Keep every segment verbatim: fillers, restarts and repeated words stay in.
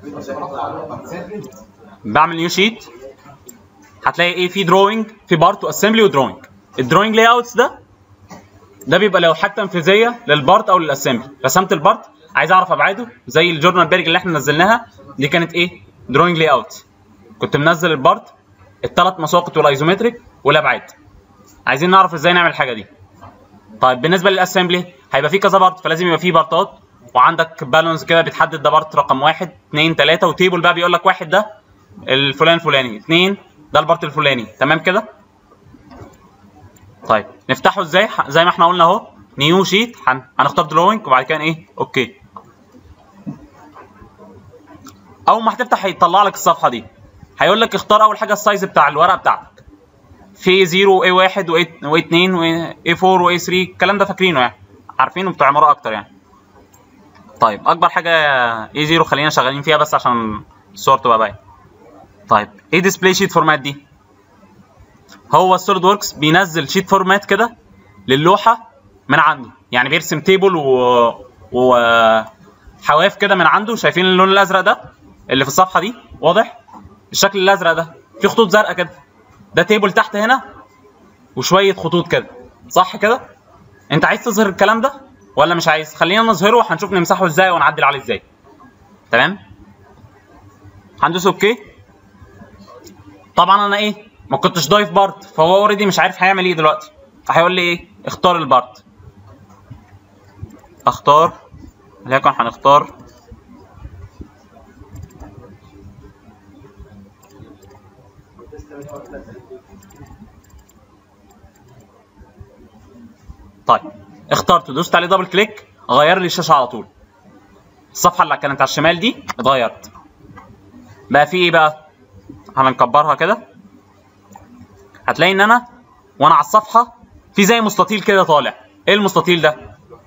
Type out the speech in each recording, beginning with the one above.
بعمل نيو شيت، هتلاقي ايه في دروينج، في بارت واسمبلي ودروينج. الدروينج لاي اوتس ده ده بيبقى لوحات تنفيذيه للبارت او للاسمبلي. رسمت البارت عايز اعرف ابعاده، زي الجورنال بيرج اللي احنا نزلناها دي كانت ايه؟ دروينج لاي اوت. كنت منزل البارت، الثلاث مساقط والايزومتريك والابعاد. عايزين نعرف ازاي نعمل الحاجه دي. طيب بالنسبه للاسمبلي هيبقى في كذا بارت، فلازم يبقى في بارتات، وعندك بالانس كده بتحدد ده بارت رقم واحد اثنين ثلاثة، وتيبل بقى بيقول لك واحد ده الفلان الفلاني، اثنين ده البارت الفلاني. تمام كده؟ طيب نفتحه ازاي؟ زي ما احنا قلنا اهو، نيو شيت، هنختار دروينج وبعد كده ايه؟ اوكي. اول ما هتفتح هيطلع لك الصفحه دي، هيقول لك اختار اول حاجه السايز بتاع الورقه بتاعتك. في صفر واي واحد واي اتنين واي اربعة واي تلاتة، الكلام ده فاكرينه يعني، عارفينه بتوع عماره اكتر يعني. طيب اكبر حاجه اي صفر خلينا شغالين فيها بس عشان الصور تبقى باينه. طيب ايه ديسبلاي شيت فورمات دي؟ هو السوليد وركس بينزل شيت فورمات كده للوحه من عنده، يعني بيرسم تيبل و وحواف كده من عنده. شايفين اللون الازرق ده اللي في الصفحه دي؟ واضح الشكل الازرق ده في خطوط زرقاء كده، ده تيبل تحت هنا وشويه خطوط كده، صح كده؟ انت عايز تظهر الكلام ده ولا مش عايز؟ خلينا نظهره وهنشوف نمسحه ازاي ونعدل عليه ازاي. تمام؟ هندوس اوكي. طبعا انا ايه؟ ما كنتش ضايف بارت، فهو اوريدي مش عارف هيعمل ايه دلوقتي، فهيقول لي ايه؟ اختار البارت. اختار، وليكن هنختار طيب اخترت، دوست عليه دبل كليك، غير لي الشاشه على طول. الصفحه اللي كانت على الشمال دي اتغيرت، بقى في ايه بقى؟ هنكبرها كده، هتلاقي ان انا وانا على الصفحه في زي مستطيل كده طالع. ايه المستطيل ده؟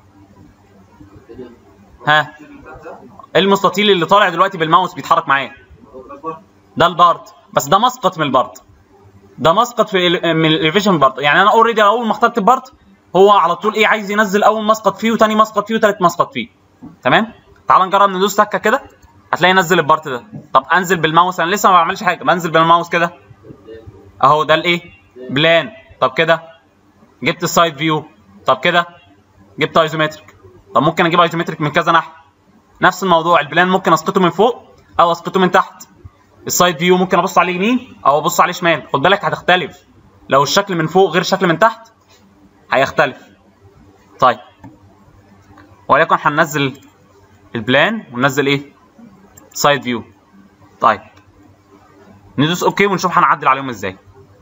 ها؟ المستطيل اللي طالع دلوقتي بالماوس بيتحرك معايا ده البارت، بس ده مسقط من البارت، ده مسقط في من الاليفيشن بارت. يعني انا اوريدي اول ما اخترت البارت هو على طول ايه؟ عايز ينزل اول مسقط فيه وثاني مسقط فيه وثالث مسقط فيه. تمام؟ تعال نجرب ندوس تكه كده، هتلاقي نزل البارت ده. طب انزل بالماوس، انا لسه ما بعملش حاجه، بنزل بالماوس كده اهو، ده الايه؟ بلان. طب كده جبت السايد فيو، طب كده جبت ايزومتريك. طب ممكن اجيب ايزومتريك من كذا ناحيه، نفس الموضوع. البلان ممكن اسقطه من فوق او اسقطه من تحت. السايد فيو ممكن ابص عليه يمين او ابص عليه شمال. خد بالك هتختلف، لو الشكل من فوق غير الشكل من تحت هيختلف. طيب وليكن هننزل البلان وننزل ايه؟ سايد فيو. طيب ندوس اوكي ونشوف هنعدل عليهم ازاي.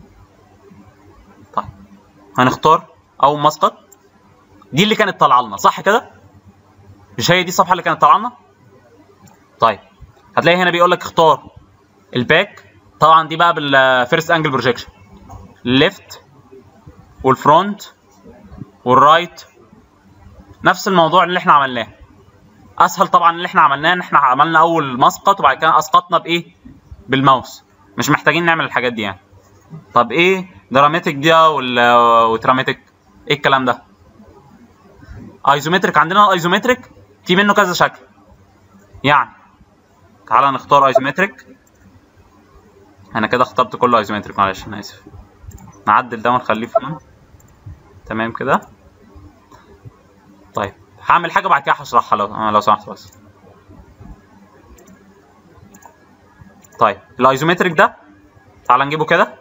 طيب هنختار اول مسقط، دي اللي كانت طالعه لنا صح كده؟ مش هي دي الصفحه اللي كانت طالعه لنا؟ طيب هتلاقي هنا بيقول لك اختار الباك، طبعا دي بقى بالفيرست انجل بروجيكشن، الليفت والفرونت والرايت، نفس الموضوع اللي احنا عملناه. اسهل طبعا اللي احنا عملناه ان احنا عملنا اول مسقط وبعد كده اسقطنا بايه؟ بالماوس، مش محتاجين نعمل الحاجات دي يعني. طب ايه دراماتيك دي وتراماتيك؟ ايه الكلام ده؟ ايزومتريك، عندنا الايزومتريك في منه كذا شكل يعني. تعالى نختار ايزومتريك. انا كده اخترت كله ايزومتريك، معلش انا اسف. نعدل ده ونخليه فين. تمام كده. طيب هعمل حاجه بعد كده هشرحها لو لو سمحت بس. طيب الايزومتريك ده تعالى نجيبه كده،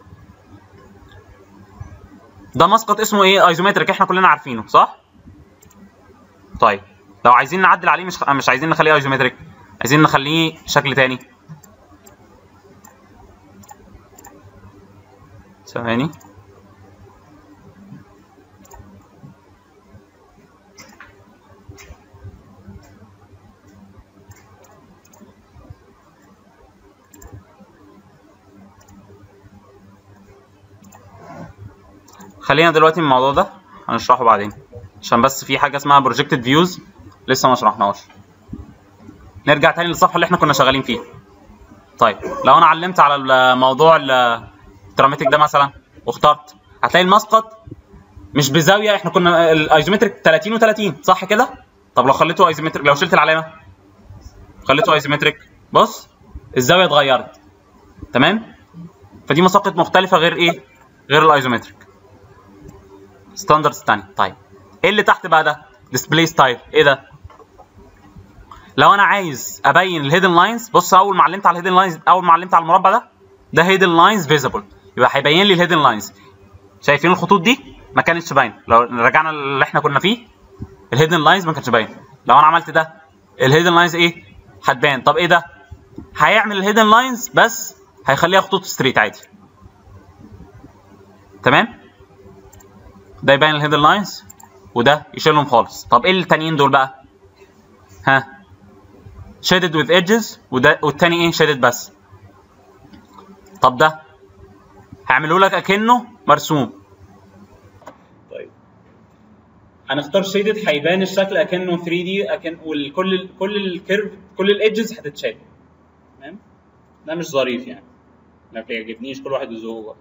ده مسقط اسمه ايه؟ ايزومتريك، احنا كلنا عارفينه صح؟ طيب لو عايزين نعدل عليه، مش مش عايزين نخليه ايزومتريك، عايزين نخليه شكل تاني. ثواني. خلينا دلوقتي من الموضوع ده هنشرحه بعدين، عشان بس في حاجه اسمها بروجكتد فيوز لسه ما شرحناهاش. نرجع تاني للصفحه اللي احنا كنا شغالين فيها. طيب لو انا علمت على الموضوع التراماتيك ده مثلا واخترت، هتلاقي المسقط مش بزاويه. احنا كنا الايزومتريك ثلاثين وثلاثين صح كده؟ طب لو خليته ايزومتريك، لو شلت العلامه خليته ايزومتريك بص الزاويه اتغيرت. تمام؟ فدي مساقط مختلفه غير ايه؟ غير الايزومتريك. ستاندردز ثانيه. طيب ايه اللي تحت بقى ده؟ ديسبلاي ستايل. ايه ده؟ لو انا عايز ابين الهيدن لاينز، بص اول ما علمت على الهيدن لاينز، اول ما علمت على المربع ده، ده هيدن لاينز فيزبل، يبقى هيبين لي الهيدن لاينز. شايفين الخطوط دي؟ ما كانتش باينه. لو رجعنا اللي احنا كنا فيه، الهيدن لاينز ما كانتش باينه. لو انا عملت ده، الهيدن لاينز ايه؟ هتبان. طب ايه ده؟ هيعمل الهيدن لاينز بس هيخليها خطوط ستريت عادي. تمام؟ ده يبين الهيدن لاينز وده يشيلهم خالص. طب ايه التانيين دول بقى؟ ها؟ shaded with edges وده والتاني ايه؟ shaded بس. طب ده هعمله لك اكنه مرسوم. طيب هنختار shaded، هيبان الشكل اكنه ثري دي، اكن وكل كل الكيرف كل الايدجز هتتشال. تمام؟ ده مش ظريف يعني، ما بيعجبنيش، كل واحد وذوقه.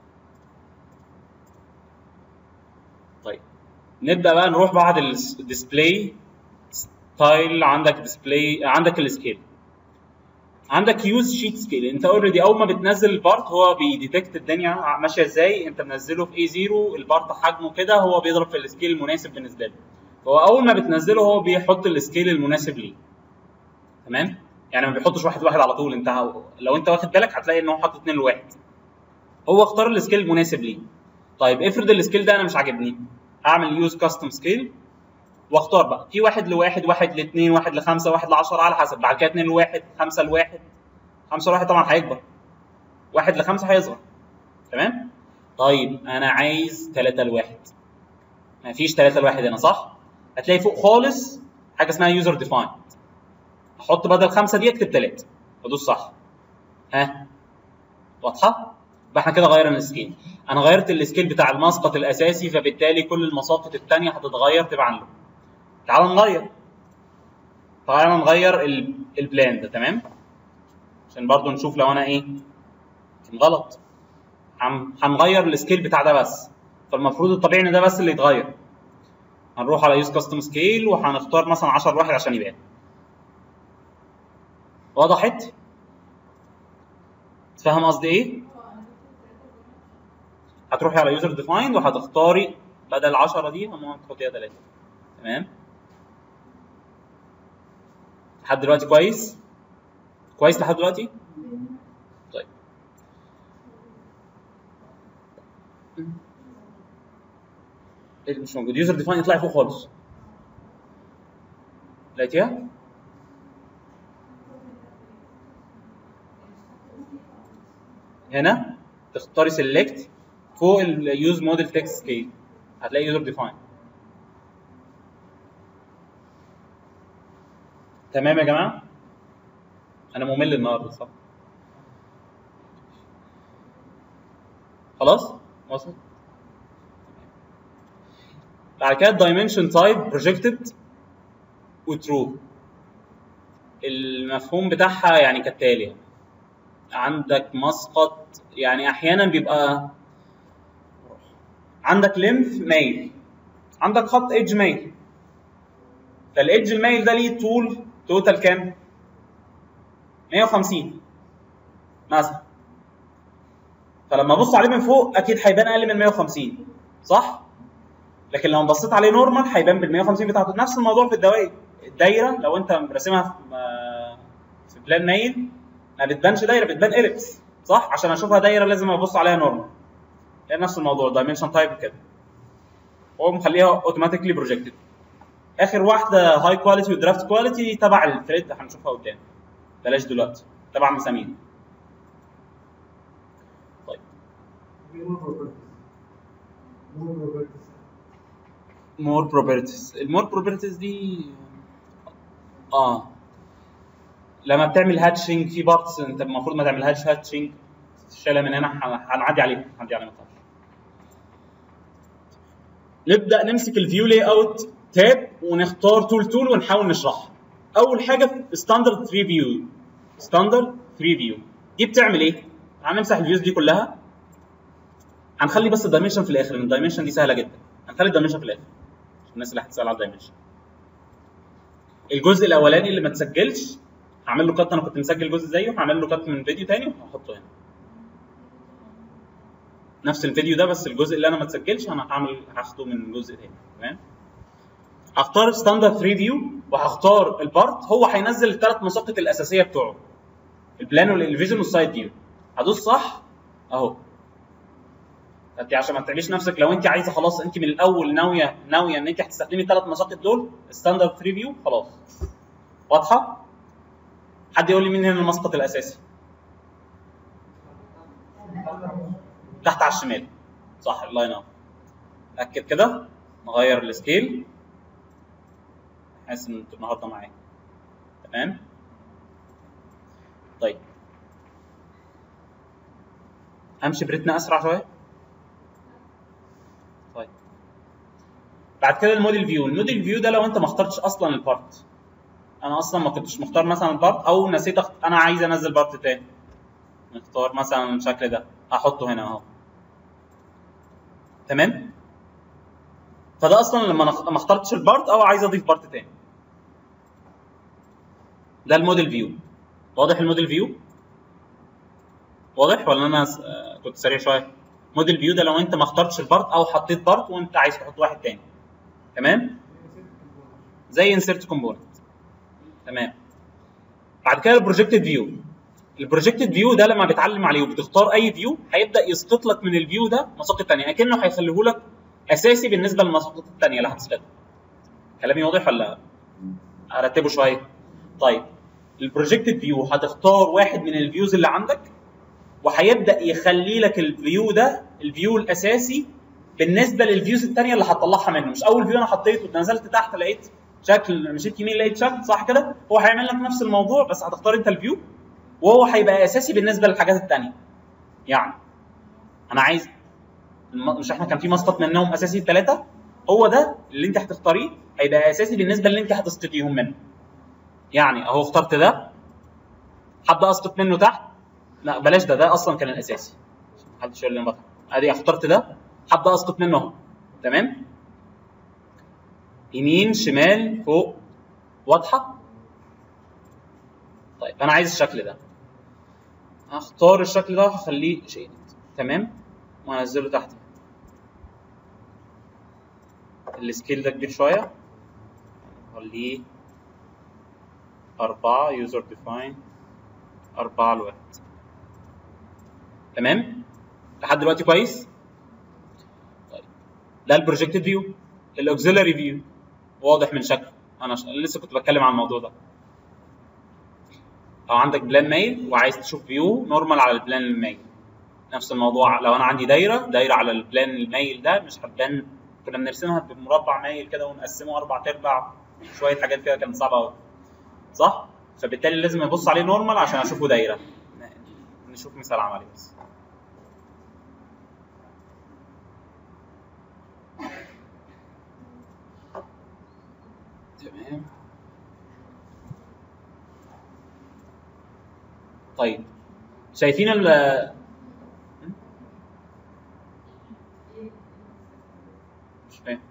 طيب نبدا بقى نروح بعد الديسبلاي ستايل. عندك ديسبلاي، عندك السكيل، عندك يوز شيت سكيل. انت اوريدي اول ما بتنزل البارت هو بيديتكت الدنيا ماشيه ازاي. انت منزله في اي صفر، البارت حجمه كده، هو بيضرب في السكيل المناسب بالنسبه له. فهو اول ما بتنزله هو بيحط السكيل المناسب ليه. تمام؟ يعني ما بيحطش واحد واحد على طول. انت لو انت واخد بالك هتلاقي ان هو حاط اتنين لواحد. هو اختار السكيل المناسب ليه. طيب افرض السكيل ده انا مش عاجبني، هعمل يوز كاستم سكيل واختار بقى في واحد لواحد، واحد لاثنين، واحد لخمسه، واحد لعشره، على حسب. بعد كده اتنين لواحد، خمسه لواحد. خمسه لواحد طبعا هيكبر، واحد لخمسه هيصغر. تمام؟ طيب انا عايز تلاته لواحد. مفيش تلاته لواحد هنا صح؟ هتلاقي فوق خالص حاجه اسمها يوزر ديفايند. احط بدل خمسه دي اكتب تلاته وادوس صح. ها؟ واضحه؟ يبقى احنا كده غيرنا السكيل. انا غيرت السكيل بتاع المسقط الاساسي، فبالتالي كل المساقط الثانيه هتتغير تبعا له. تعال نغير. تعال نغير البلان ده. تمام؟ عشان برضو نشوف لو انا ايه كان غلط. هنغير السكيل بتاع ده بس، فالمفروض الطبيعي ان ده بس اللي يتغير. هنروح على يوز كاستم سكيل وهنختار مثلا عشره لواحد عشان يبان. وضحت؟ تفهم قصدي ايه؟ هتروحي على يوزر ديفايند وهتختاري بدل عشره دي ممكن تحطيها تلاته. تمام؟ لحد دلوقتي كويس؟ كويس لحد دلوقتي؟ طيب ايه اللي مش موجود؟ يوزر ديفاين يطلع فوق خالص. لقيتيها؟ هنا تختاري سيلكت فوق اليوز موديل تكست سكيل هتلاقي يوزر ديفاين. تمام يا جماعه؟ انا ممل النهارده صح؟ خلاص؟ وصل؟ بعد كده الدايمنشن تايب بروجكتد وترو. المفهوم بتاعها يعني كالتالي: عندك مسقط، يعني احيانا بيبقى عندك لينث مايل، عندك خط ايدج مايل، فالايدج المايل ده ليه طول توتال كام؟ ميه وخمسين مثلا. فلما ابص عليه من فوق اكيد هيبان اقل من ميه وخمسين صح؟ لكن لو بصيت عليه نورمال هيبان بال ميه وخمسين بتاعته. نفس الموضوع في الدوائر. الدايره لو انت راسمها في بلان مايل ما بتبانش دايره، بتبان اليبس صح؟ عشان اشوفها دايره لازم ابص عليها نورمال. هي نفس الموضوع دايمنشن تايب كده. هو مخليها اوتوماتيكلي بروجكتد. اخر واحده هاي كواليتي ودرافت كواليتي تبع الثريد هنشوفها قدام. بلاش دلوقتي، تبع مسامير. طيب مور بروبرتيز. المور بروبرتيز دي اه لما بتعمل هاتشنج في بارتس انت المفروض ما تعملهاش هاتشنج، شالها من هنا، هنعدي عليها هنعدي عليها. نبدا نمسك الفيو لاي اوت تاب ونختار تول تول ونحاول نشرحها. اول حاجه ستاندرد ثري فيو. ستاندرد ثري فيو دي بتعمل ايه؟ هنمسح الفيوز دي كلها، هنخلي بس الدايمنشن في الاخر لان الدايمنشن دي سهله جدا. هنخلي الدايمنشن في الاخر عشان الناس اللي هتسال على الدايمنشن. الجزء الاولاني اللي ما اتسجلش هعمل له كات، انا كنت مسجل جزء زيه، هعمل له كات من فيديو تاني وهحطه هنا. نفس الفيديو ده بس الجزء اللي انا ما اتسجلش انا هعمل هاخده من جزء تاني. تمام. هختار ستاندرد ثري فيو وهختار البارت، هو هينزل الثلاث مساقط الاساسيه بتوعه، البلان والالفيجن والسايد فيو. هدوس صح اهو. انت عشان ما تتعبيش نفسك، لو انت عايزه خلاص انت من الاول ناويه ناويه ان انت هتستخدمي الثلاث مساقط دول ستاندرد ثري فيو، خلاص واضحه. حد يقول لي مين هنا المسقط الاساسي؟ تحت على الشمال صح، اللاين اب. اتاكد كده، نغير السكيل حاسس ان انتوا النهارده معايا. تمام. طيب امشي بريتنا اسرع شويه. طيب بعد كده الموديل فيو. الموديل فيو ده لو انت ما اخترتش اصلا البارت، انا اصلا ما كنتش مختار مثلا البارت او نسيت أخت... انا عايز انزل بارت تاني، نختار مثلا الشكل ده هحطه هنا اهو. تمام. فده اصلا لما ما اخترتش البارت او عايز اضيف بارت تاني. ده الموديل فيو. واضح الموديل فيو؟ واضح ولا انا كنت سريع شويه؟ موديل فيو ده لو انت ما اخترتش البارت او حطيت بارت وانت عايز تحط واحد تاني. تمام؟ زي انسيرت كومبوننت. تمام. بعد كده البروجكتد فيو. البروجكتد فيو ده لما بتعلم عليه وبتختار اي فيو هيبدا يسقط لك من الفيو ده مساقط ثانيه، اكنه هيخليه لك اساسي بالنسبه للمساقط الثانيه اللي هتسقطها. كلامي واضح ولا ارتبه شويه؟ طيب البروجكتد فيو هتختار واحد من الفيوز اللي عندك وهيبدا يخلي لك الفيو ده الفيو الاساسي بالنسبه للفيوز الثانيه اللي هتطلعها منه. مش اول فيو انا حطيته ونزلت تحت لقيت شكل، مشيت يمين لقيت شكل، صح كده؟ هو هيعمل لك نفس الموضوع بس هتختار انت الفيو وهو هيبقى اساسي بالنسبه للحاجات الثانيه. يعني انا عايز مش احنا كان في مسقط منهم اساسي ثلاثه، هو ده اللي انت هتختاريه هيبقى اساسي بالنسبه اللي انت هتسقطيهم منه. يعني اهو اخترت ده، هبدا اسقط منه تحت، لا بلاش ده، ده اصلا كان الاساسي محدش يقول لي بطل. ادي اخترت ده هبدا اسقط منه اهو. تمام. يمين شمال فوق، واضحه؟ طيب انا عايز الشكل ده، هختار الشكل ده هخليه شيد. تمام. وهنزله تحت. السكيل ده كبير شويه، خليه أربعة يوزر ديفاين أربعة الواحد. تمام؟ لحد دلوقتي كويس؟ طيب ده البروجكتد فيو. الأوكسيلري فيو واضح من شكله، أنا لسه كنت بتكلم عن الموضوع ده. لو عندك بلان مايل وعايز تشوف فيو نورمال على البلان المايل، نفس الموضوع. لو أنا عندي دايرة دايرة على البلان المايل ده مش هتبان، كنا بنرسمها بمربع مايل كده ونقسمه أربع أرباع، شوية حاجات كده كانت صعبة أوي. صح؟ فبالتالي لازم ابص عليه نورمال عشان اشوفه دايره. نشوف مثال عملي بس. تمام. طيب شايفين ال مش فاهم.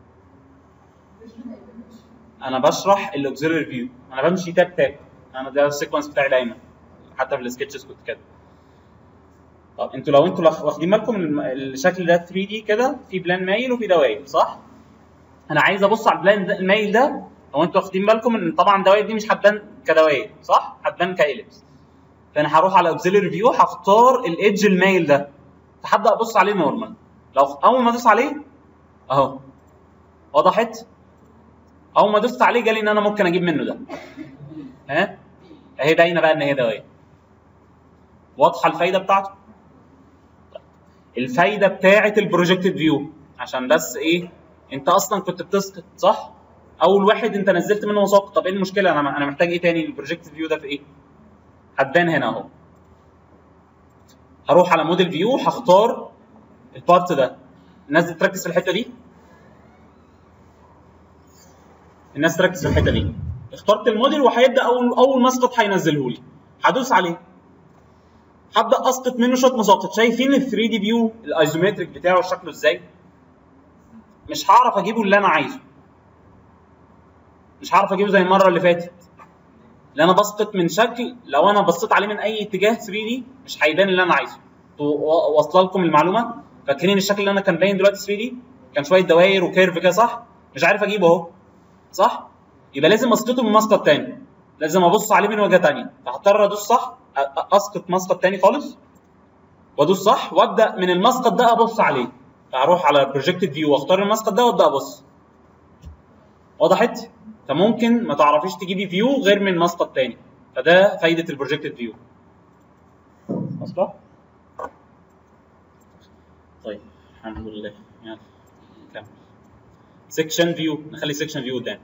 انا بشرح الاوكسيلري فيو، انا بمشي تاب تاب، انا ده السيكونس بتاعي دايما، حتى في السكتشز كنت كده. طب انتوا لو انتوا واخدين بالكم الشكل ده ثري دي كده، في بلان مايل وفي دواير، صح؟ انا عايز ابص على البلان المايل ده، لو انتوا واخدين بالكم ان طبعا الدواير دي مش هتبان كدواير، صح؟ هتبان كايلبس. فانا هروح على اوكسيلري فيو هختار الايدج المايل ده، فهبدا ابص عليه نورمال. لو اول ما ادوس عليه اهو، وضحت؟ اول ما دوست عليه جالي ان انا ممكن اجيب منه ده. ها؟ اهي باينه بقى ان هي دواير. واضحه الفايده بتاعته؟ الفايده بتاعه البروجكتد فيو عشان بس ايه؟ انت اصلا كنت بتسقط، صح؟ اول واحد انت نزلت منه مساقط، طب ايه المشكله؟ انا انا محتاج ايه تاني؟ البروجكتد فيو ده في ايه؟ هتبان هنا اهو. هروح على موديل فيو هختار البارت ده. الناس دي تركز في الحته دي. الناس تركز في الحته دي. اخترت الموديل وهيبدا اول اول مسقط هينزله لي. هدوس عليه. هبدا اسقط منه شويه مساقط. شايفين ال ثري دي فيو الايزومتريك بتاعه شكله ازاي؟ مش هعرف اجيبه اللي انا عايزه. مش هعرف اجيبه زي المره اللي فاتت. اللي انا بسقط من شكل لو انا بصيت عليه من اي اتجاه ثري دي مش هيبان اللي انا عايزه. واصله لكم المعلومه؟ فاكرين الشكل اللي انا كان باين دلوقتي ثري دي كان شويه دواير وكيرف كده صح؟ مش عارف اجيبه اهو صح؟ يبقى لازم اسقطه من مسقط تاني، لازم ابص عليه من وجهه تانيه، فهضطر ادوس صح اسقط مسقط تاني خالص وادوس صح وابدا من المسقط ده ابص عليه. فهروح على بروجكتد فيو واختار المسقط ده وابدا ابص. وضحت؟ فممكن ما تعرفيش تجيبي فيو غير من مسقط تاني، فده فايده البروجكتد فيو. واصله؟ طيب الحمد لله. يلا نكمل. سيكشن فيو، نخلي سيكشن فيو قدام.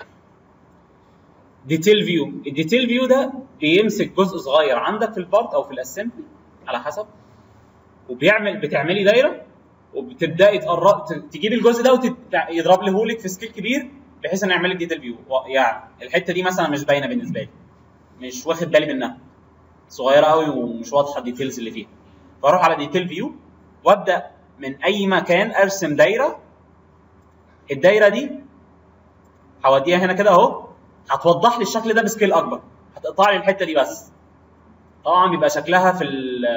ديتيل فيو، الديتيل فيو ده بيمسك جزء صغير عندك في البارت او في الاسمبلي على حسب، وبيعمل بتعملي دايره وبتبداي تقرب تجيبي الجزء ده ويضرب له لك في سكيل كبير بحيث انه يعمل لك ديتيل فيو. يعني الحته دي مثلا مش باينه بالنسبه لي، مش واخد بالي منها، صغيره قوي ومش واضحه الديتيلز اللي فيها، فاروح على ديتيل فيو وابدا من اي مكان ارسم دايره. الدايره دي هوديها هنا كده اهو، هتوضح لي الشكل ده بسكيل اكبر، هتقطع لي الحته دي بس. طبعا بيبقى شكلها في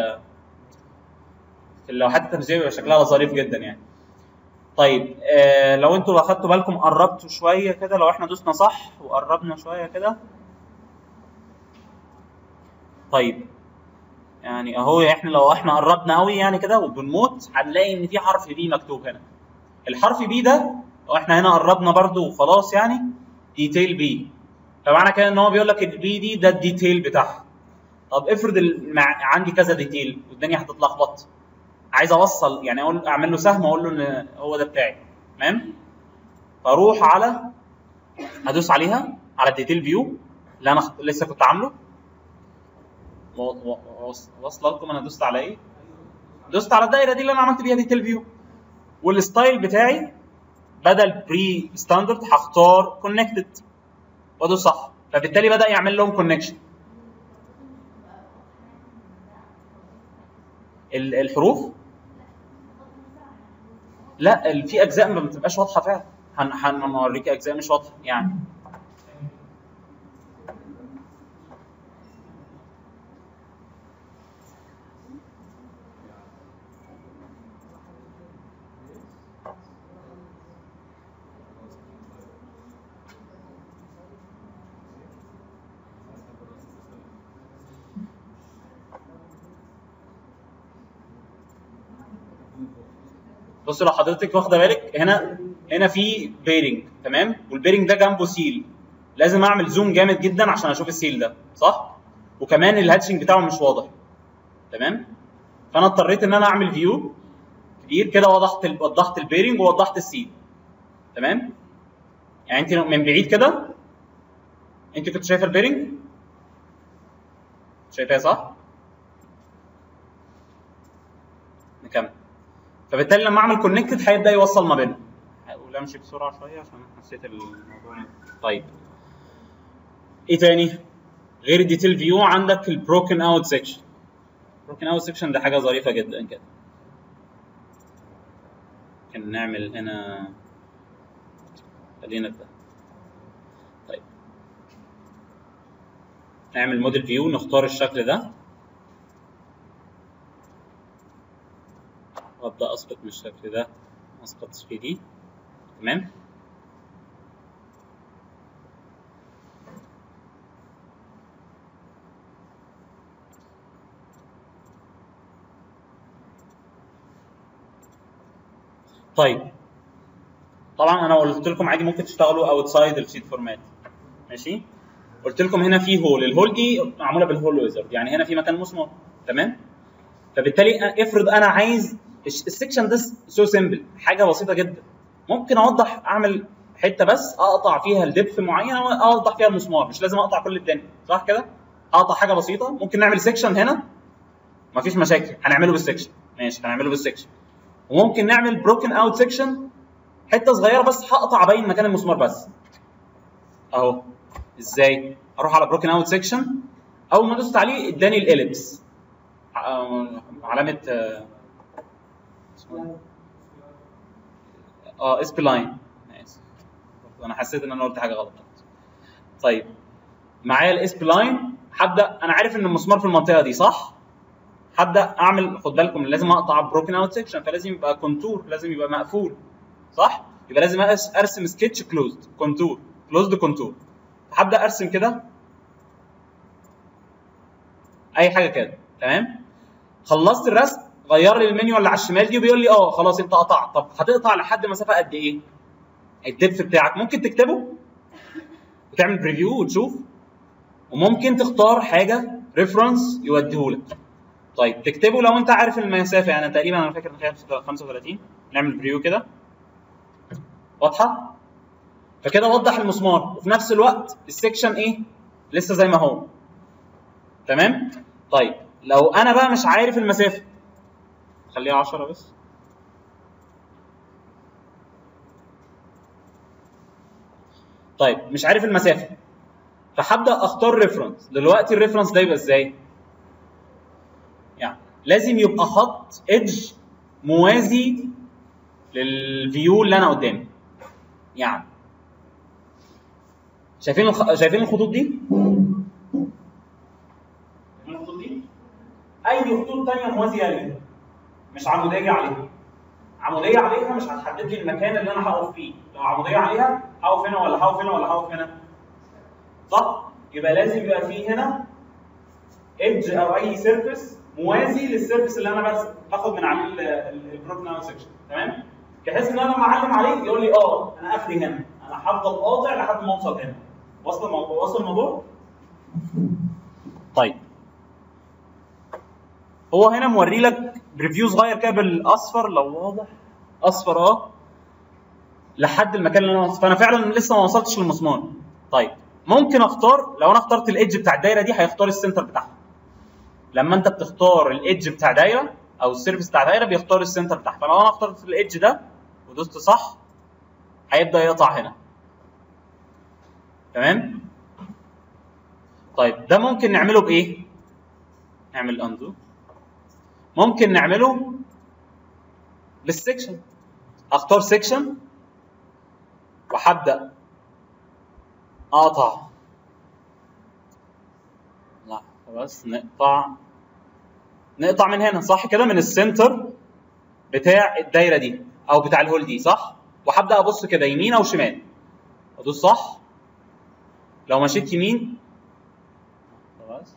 في اللوحات التنفيذيه بيبقى شكلها ظريف جدا يعني. طيب آه لو انتوا اخدتوا بالكم قربتوا شويه كده، لو احنا دوسنا صح وقربنا شويه كده، طيب يعني اهو احنا لو احنا قربنا قوي يعني كده وبنموت هنلاقي ان في حرف بي مكتوب هنا. الحرف بي ده لو احنا هنا قربنا برده وخلاص يعني ديتيل بي، فمعنى كده ان هو بيقول لك البي دي ده الديتيل بتاعها. طب افرض المع... عندي كذا ديتيل والدنيا هتتلخبط، عايز اوصل يعني اقول اعمل له سهم واقول له ان هو ده بتاعي، تمام؟ فاروح على هدوس عليها على الديتيل فيو اللي انا لسه كنت عامله. واصله لكم انا دوست على ايه؟ دوست على الدايره دي اللي انا عملت بيها ديتيل فيو، والستايل بتاعي بدل بري ستاندرد هختار كونكتد وادوس صح، فبالتالي بدا يعمل لهم كونكشن. الحروف لا، في اجزاء ما بتبقاش واضحه فعلا، هنوريك اجزاء مش واضحه يعني. بص لو حضرتك واخده بالك هنا هنا في بيرنج، تمام؟ والبيرنج ده جنبه سيل، لازم اعمل زوم جامد جدا عشان اشوف السيل ده صح؟ وكمان الهاتشنج بتاعه مش واضح، تمام؟ فانا اضطريت ان انا اعمل فيو كبير كده، وضحت وضحت البيرنج ووضحت السيل، تمام؟ يعني انت من بعيد كده انت كنت شايفه البيرنج؟ شايفاها صح؟ نكمل. فبالتالي لما اعمل كونكتد هيبدا يوصل ما بينهم. هقول امشي بسرعه شويه عشان حسيت الموضوع. طيب ايه تاني غير الديتيل فيو؟ عندك البروكن اوت سيكشن. البروكن اوت سيكشن ده حاجه ظريفه جدا كده. ممكن نعمل هنا، خلينا ده. طيب نعمل موديل فيو، نختار الشكل ده وابدا اسقط من الشكل ده، اسقط ثري دي، تمام؟ طيب طبعا انا قلت لكم عادي ممكن تشتغلوا اوتسايد الشيت فورمات، ماشي؟ قلت لكم هنا في هول، الهول دي معموله بالهول ويزرد، يعني هنا في مكان مسمار، تمام؟ فبالتالي افرض انا عايز السكشن ده سو سيمبل، حاجه بسيطه جدا، ممكن اوضح اعمل حته بس اقطع فيها الدبث معين اوضح فيها المسمار، مش لازم اقطع كل الدنيا، صح كده؟ اقطع حاجه بسيطه، ممكن نعمل سكشن هنا مفيش مشاكل، هنعمله بالسكشن، ماشي هنعمله بالسكشن. وممكن نعمل بروكن اوت سكشن حته صغيره بس هقطع باين مكان المسمار بس اهو. ازاي؟ اروح على بروكن اوت سكشن، اول ما دوست عليه اداني الاليبس، علامه اه اس بي لاين، انا حسيت ان انا قلت حاجه غلط. طيب معايا الاس بي لاين، هبدا انا عارف ان المسمار في المنطقه دي صح؟ هبدا اعمل، خد بالكم لازم اقطع بروكن اوت سيكشن، فلازم يبقى كونتور، لازم يبقى مقفول صح؟ يبقى لازم ارسم سكتش كلوزد كونتور، كلوزد كونتور. هبدا ارسم كده اي حاجه كده تمام. خلصت الرسم، غير لي المنيو اللي على الشمال دي وبيقول لي اه خلاص انت قطعت. طب هتقطع لحد مسافه قد ايه؟ الدبث بتاعك ممكن تكتبه وتعمل بريفيو وتشوف، وممكن تختار حاجه ريفرنس يوديهولك. طيب تكتبه لو انت عارف المسافه، يعني تقريبا انا فاكر ان خمسة وثلاثين. نعمل بريفيو كده واضحه. فكده وضح المسمار وفي نفس الوقت السكشن ايه؟ لسه زي ما هو تمام. طيب لو انا بقى مش عارف المسافه، خليها عشرة بس. طيب مش عارف المسافه، فهبدا اختار ريفرنس. دلوقتي الريفرنس ده يبقى ازاي؟ يعني لازم يبقى خط ايدج موازي للفيو اللي انا قدامي. يعني شايفين الخ... شايفين الخطوط دي؟ الخطوط دي اي خطوط ثانيه موازيه ليها مش عموديه عليها. عموديه عليها مش هتحدد لي المكان اللي انا هقف فيه. لو عموديه عليها هقف هنا ولا هقف هنا ولا هقف هنا صح؟ يبقى لازم يبقى فيه هنا ايدج او اي سيرفيس موازي للسيرفيس اللي انا بس باخد من عليه البروكن اوت سكشن تمام؟ بحيث ان انا لما اعلم عليه يقول لي اه انا اخري هنا، انا هفضل قاطع لحد ما اوصل هنا. وصل الموضوع؟ وصل الموضوع؟ طيب هو هنا موري لك بريفيو صغير كده بالاصفر لو واضح، اصفر اه لحد المكان اللي انا وصلت. فانا فعلا لسه ما وصلتش للمسمار. طيب ممكن اختار، لو انا اخترت الايدج بتاع الدايره دي هيختار السنتر بتاعها. لما انت بتختار الايدج بتاع دايره او السيرفيس بتاع دايره بيختار السنتر بتاعها. فلو انا اخترت الايدج ده ودوست صح هيبدا يقطع هنا تمام. طيب ده ممكن نعمله بايه؟ نعمل اندو. ممكن نعمله بالسكشن. اختار سكشن وهبدا اقطع. لا بس نقطع نقطع من هنا صح كده، من السنتر بتاع الدايره دي او بتاع الهول دي صح. وهبدا ابص كده يمين او شمال، ادوس صح. لو مشيت يمين خلاص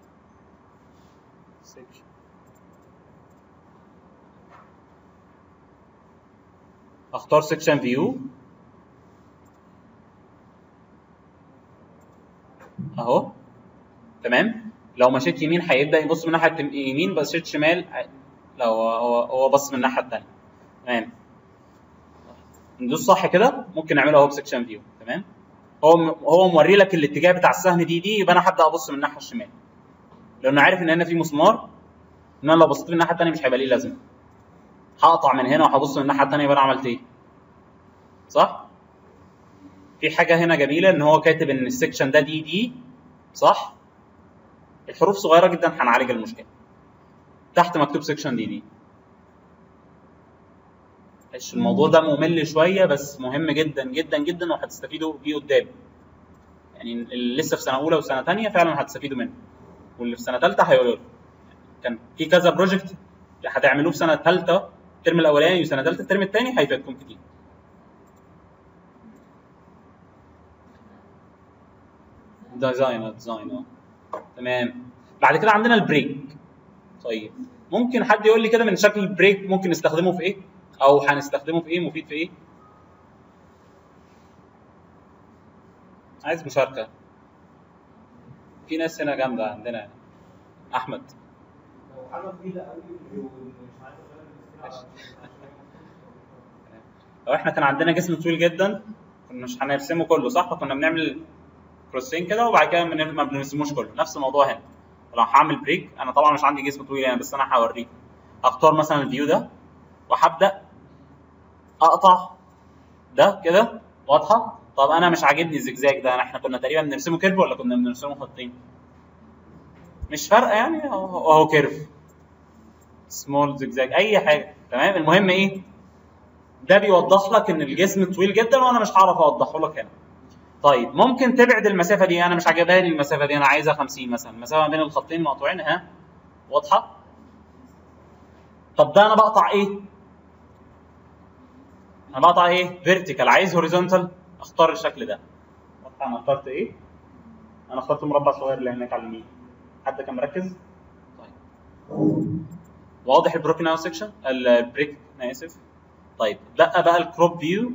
سكشن. اختار سكشن فيو اهو تمام. لو مشيت يمين هيبدا يبص من ناحيه اليمين، بس مشيت شمال لو هو هو بص من الناحيه الثانيه تمام. ندوس صح كده ممكن نعمله اهو بسكشن فيو تمام. هو هو موري لك الاتجاه بتاع السهم دي دي يبقى انا هبدا ابص من الناحيه الشمال، لانه عارف ان هنا في مسمار، ان انا لو بصيت من الناحيه الثانيه مش هيبقى ليه لازمه. هقطع من هنا وهبص من الناحيه الثانيه يبقى انا عملت ايه؟ صح؟ في حاجه هنا جميله ان هو كاتب ان السكشن ده دي دي صح؟ الحروف صغيره جدا هنعالج المشكله. تحت مكتوب سكشن دي دي. الموضوع ده ممل شويه بس مهم جدا جدا جدا وهتستفيدوا بيه قدام. يعني اللي لسه في سنه اولى وسنه ثانيه فعلا هتستفيدوا منه، واللي في سنه ثالثه هيقولوا لكم. كان في كذا بروجكت هتعملوه في سنه ثالثه الترم الاولاني وسنه ثالثه الترم الثاني هيفيدكم كتير. ديزاين ديزاين اه تمام. بعد كده عندنا البريك. طيب ممكن حد يقول لي كده من شكل البريك ممكن نستخدمه في ايه؟ او هنستخدمه في ايه؟ مفيد في ايه؟ عايز مشاركه. في ناس هنا جامده عندنا. احمد لو حاجه طويله قوي ومش عارف لو احنا كان عندنا جسم طويل جدا كنا مش هنرسمه كله صح؟ فكنا بنعمل كروسين كده وبعد كده ما بنرسموش كله. نفس الموضوع هنا. لو هعمل بريك انا طبعا مش عندي جسم طويل يعني، بس انا هوريك. اختار مثلا الفيو ده وهبدا اقطع ده كده واضحه. طب انا مش عاجبني الزجزاج ده، احنا كنا تقريبا بنرسمه كيرف ولا كنا بنرسمه خطين؟ مش فارقه يعني، اهو كيرف سمول زجزاج اي حاجه تمام. المهم ايه؟ ده بيوضح لك ان الجسم طويل جدا وانا مش هعرف اوضحه لك هنا. طيب ممكن تبعد المسافه دي، انا مش عاجباني المسافه دي، انا عايزها خمسين مثلا، المسافه ما بين الخطين مقطوعين ها واضحه. طب ده انا بقطع ايه؟ انا بقطع ايه؟ فيرتيكال. عايز هوريزونتال، اختار الشكل ده. واضحه انا اخترت ايه؟ انا اخترت المربع الصغير اللي هناك على اليمين. حد كان مركز؟ طيب واضح البروكن اوت سيكشن البريك، انا اسف. طيب بقى بقى الكروب فيو.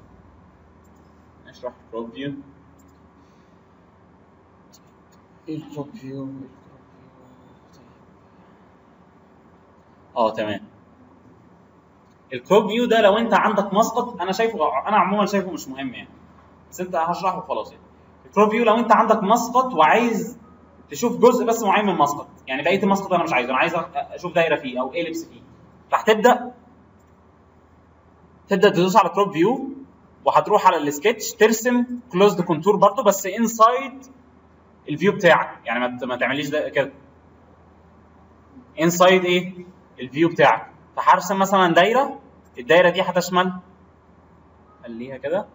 نشرح الكروب فيو. ايه الكروب فيو؟ اه تمام. الكروب فيو ده لو انت عندك مسقط، انا شايفه، انا عموما شايفه مش مهم يعني، بس انت هشرحه وخلاص يعني. الكروب فيو لو انت عندك مسقط وعايز تشوف جزء بس معين من المسقط، يعني بقيه المسقط انا مش عايزه، انا عايز اشوف دايره فيه او اليبس فيه، فهتبدا تبدا تدوس على كروب فيو وهتروح على السكتش ترسم كلوزد كونتور برضه بس انسايد الفيو بتاعك، يعني ما ما تعمليش ده كده. انسايد ايه؟ الفيو بتاعك. فهرسم مثلا دايره، الدايره دي هتشمل، خليها كده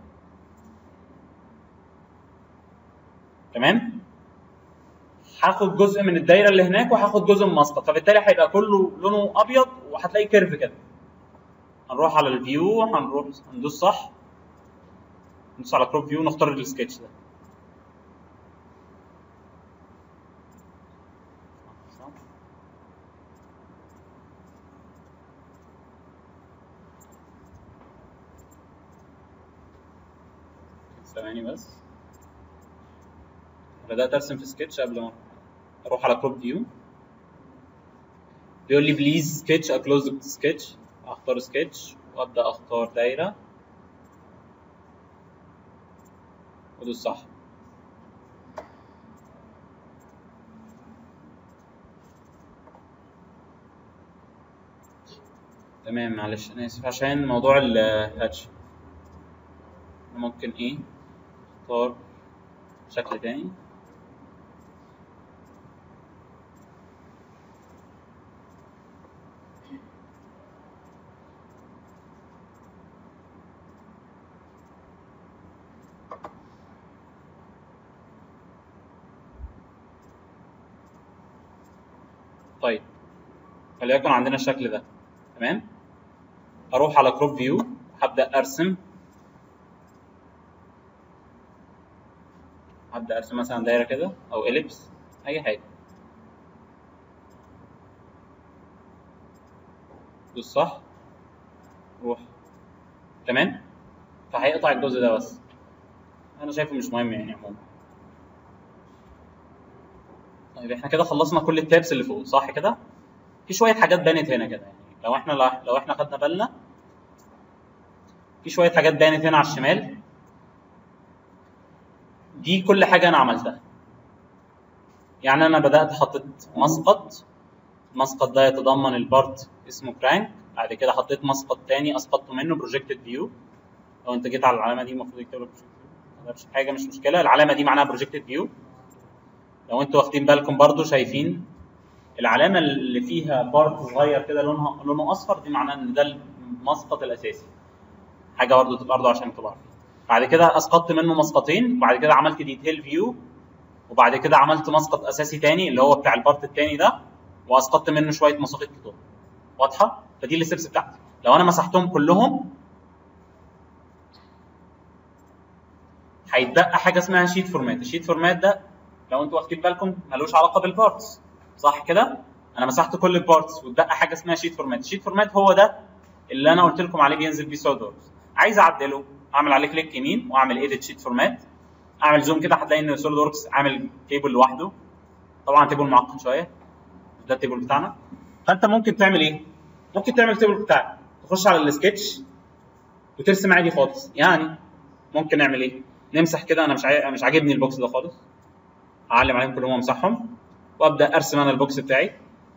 تمام. هاخد جزء من الدايره اللي هناك وهاخد جزء من المسقط، فبالتالي هيبقى كله لونه ابيض وهتلاقي كيرف كده. هنروح على الفيو، هنروح هندوس صح، ندوس على كروب فيو نختار السكتش ده. ثواني بس، بدات ارسم في سكتش قبل ما اروح على كروب فيو. بيقول لي بليز سكتش اكلوز سكتش، اختار سكتش وابدا اختار دايره وادوس صح. تمام معلش انا اسف عشان موضوع الهاتش. ممكن ايه اختار شكل تاني. طيب وليكن عندنا الشكل ده تمام. اروح على كروب فيو، هبدا ارسم، هبدا ارسم مثلا دايره كده او اليبس اي حاجه. دوس صح، روح تمام. فهيقطع الجزء ده بس، انا شايفه مش مهم يعني عموما. طيب احنا كده خلصنا كل التابس اللي فوق صح كده؟ في شويه حاجات بانت هنا كده، يعني لو احنا لو احنا خدنا بالنا في شويه حاجات بانت هنا على الشمال. دي كل حاجه انا عملتها. يعني انا بدات حطيت مسقط، المسقط ده يتضمن البارت اسمه كرانك، بعد كده حطيت مسقط تاني اسقطته منه بروجكتد فيو. لو انت جيت على العلامه دي المفروض يكتب لك ما كتبش حاجه مش مشكله، العلامه دي معناها بروجكتد فيو. لو انتوا واخدين بالكم برضو شايفين العلامه اللي فيها بارت صغير كده لونها لونه اصفر، دي معناه ان ده المسقط الاساسي. حاجه برضو برضو عشان تبقى عارفين. بعد كده اسقطت منه مسقطين، وبعد كده عملت ديتيل فيو، وبعد كده عملت مسقط اساسي تاني اللي هو بتاع البارت التاني ده، واسقطت منه شويه مساقط كتور. واضحه؟ فدي الستبس بتاعتي. لو انا مسحتهم كلهم هيتبقى حاجه اسمها شيت فورمات. الشيت فورمات ده لو انتوا واخدين بالكم ملوش علاقه بالبارتس صح كده؟ انا مسحت كل البارتس واتبقى حاجه اسمها شيت فورمات. الشيت فورمات هو ده اللي انا قلت لكم عليه بينزل بيه سوليد وركس. عايز اعدله اعمل عليه كليك يمين واعمل ايديت شيت فورمات، اعمل زوم كده هتلاقي ان سوليد وركس عامل تيبل لوحده. طبعا تيبل معقد شويه، ده التيبل بتاعنا. فانت ممكن تعمل ايه؟ ممكن تعمل التيبل بتاعك تخش على السكتش وترسم عادي خالص. يعني ممكن نعمل ايه؟ نمسح كده، انا مش عاي... مش عاجبني البوكس ده خالص، اعلم عليهم كلهم وامسحهم وابدا ارسم انا البوكس بتاعي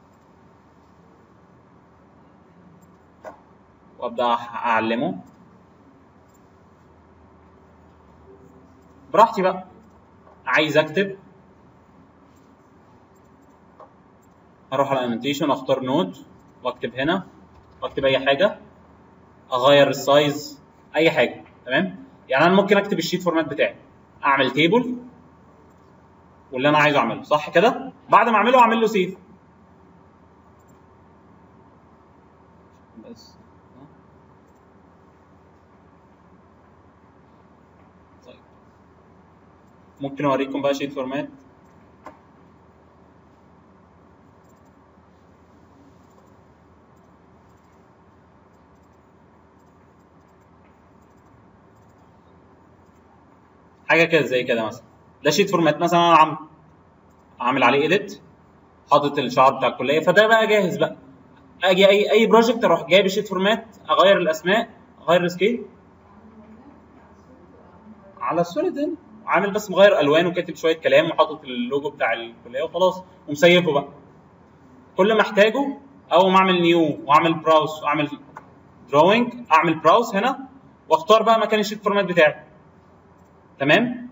وابدا اعلمه براحتي بقى. عايز اكتب اروح على الانوتيشن واختار نود واكتب هنا واكتب اي حاجه، اغير السايز اي حاجه تمام. يعني انا ممكن اكتب الشيت فورمات بتاعي اعمل تيبل واللي انا عايزه اعمله صح كده. بعد ما اعمله اعمل له سيف بس. طيب ممكن اوريكم بقى شيت فورمات. حاجه كده زي كده مثلا، ده شيت فورمات مثلا انا عم عامل عليه ايديت، حاطط الشعار بتاع الكليه، فده بقى جاهز بقى. اجي اي اي بروجكت اروح جايب شيت فورمات، اغير الاسماء، اغير السكيل على السوليد هنا، عامل بس مغير الوان وكاتب شويه كلام وحاطط اللوجو بتاع الكليه وخلاص ومسيفه بقى. كل ما احتاجه اول ما اعمل نيو واعمل براوس واعمل دروينج، اعمل براوس هنا واختار بقى مكان الشيت فورمات بتاعي. تمام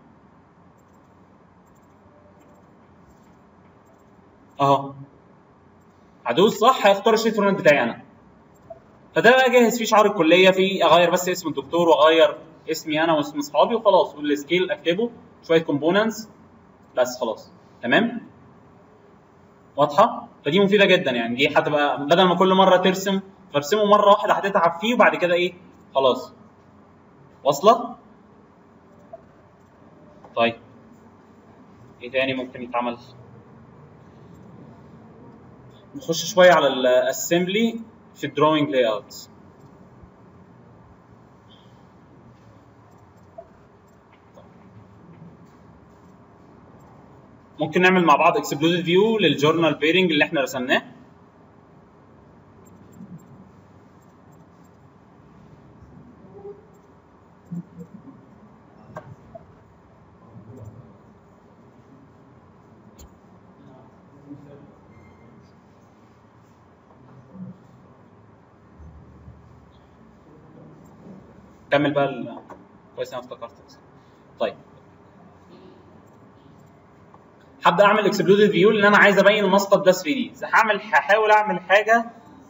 اهو، هدوس صح هيختار الشيت فورمات بتاعي انا. فده بقى جاهز فيه شعار الكليه، فيه اغير بس اسم الدكتور واغير اسمي انا واسم اصحابي وخلاص، والسكيل اكتبه شويه كومبوننتس بس خلاص. تمام واضحه؟ فدي مفيده جدا يعني، دي هتبقى بدل ما كل مره ترسم ترسمه مره واحده هتتعب فيه وبعد كده ايه خلاص. واصله؟ طيب ايه تاني ممكن يتعمل؟ نخش شويه على الاسمبلي في الدروينج لاي اوت. ممكن نعمل مع بعض اكسبلودد فيو للجورنال بيرنج اللي احنا رسمناه. كمل بقى ال... كويس انا افتكرت. طيب هبدا اعمل اكسبلودد فيو لان انا عايز ابين المسقط ده ثري دي. هعمل هحاول اعمل حاجه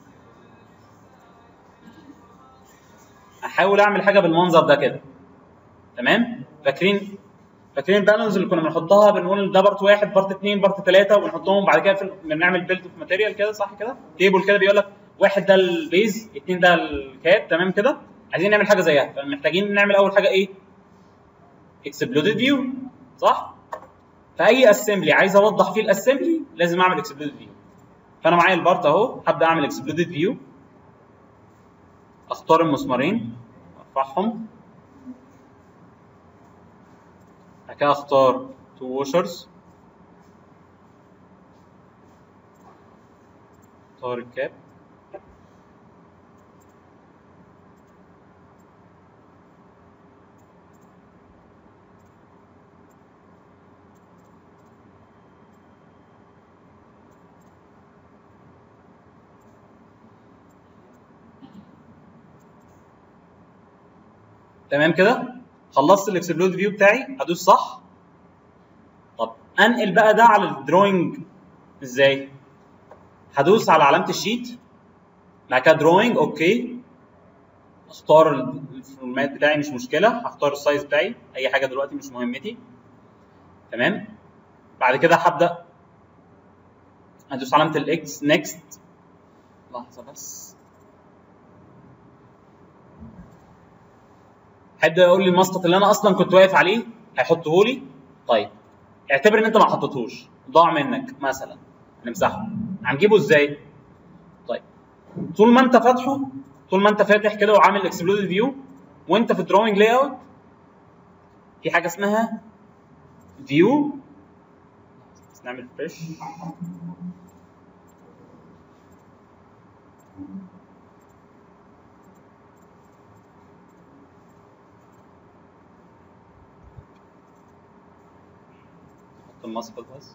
احاول اعمل حاجه بالمنظر ده كده. تمام؟ فاكرين فاكرين البالونز اللي كنا بنحطها بنقول ده بارت واحد بارت اثنين بارت ثلاثه وبنحطهم بعد كده في بنعمل بيلد اوف ماتيريال كده صح كده؟ تيبل كده بيقول لك واحد ده البيز، اثنين ده الكاب. تمام كده؟ عايزين نعمل حاجه زيها، فمحتاجين نعمل اول حاجه ايه؟ اكسبلودد فيو صح؟ فاي اسمبلي عايز اوضح فيه الاسمبلي لازم اعمل اكسبلودد فيو. فانا معايا البارت اهو، هبدا اعمل اكسبلودد فيو، اختار المسمارين ارفعهم، بعد كده اختار تو ووشرز، اختار الكاب، تمام كده؟ خلصت الاكسبلود فيو بتاعي، هدوس صح. طب انقل بقى ده على الدروينج ازاي؟ هدوس على علامه الشيت، بعد كده دروينج، اوكي، اختار الفورمات بتاعي مش مشكله، هختار السايز بتاعي، اي حاجه دلوقتي مش مهمتي. تمام؟ بعد كده هبدا ادوس علامه الاكس نيكست. لحظه بس، هيبدا يقول لي المسقط اللي انا اصلا كنت واقف عليه هيحطه لي. طيب اعتبر ان انت ما حطيتهوش، ضاع منك مثلا، هنمسحه. هنجيبه ازاي؟ طيب طول ما انت فاتحه، طول ما انت فاتح كده وعامل اكسبلودد فيو وانت في الدروينج لاي اوت، في حاجه اسمها فيو، بس نعمل فريش. نحط المسقط بس،